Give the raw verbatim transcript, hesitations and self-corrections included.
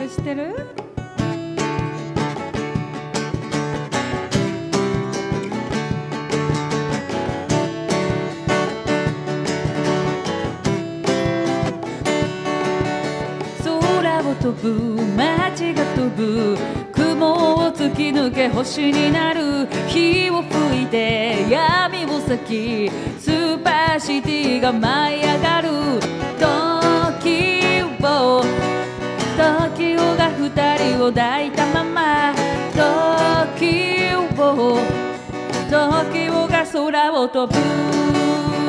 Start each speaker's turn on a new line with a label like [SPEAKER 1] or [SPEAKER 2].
[SPEAKER 1] れ知ってる？空を飛ぶ街が飛ぶ雲を突き抜け星になる火を吹いて闇を裂きスーパーシティが舞い上がる時を時をが二人を抱いたまま時を時をが空を飛ぶ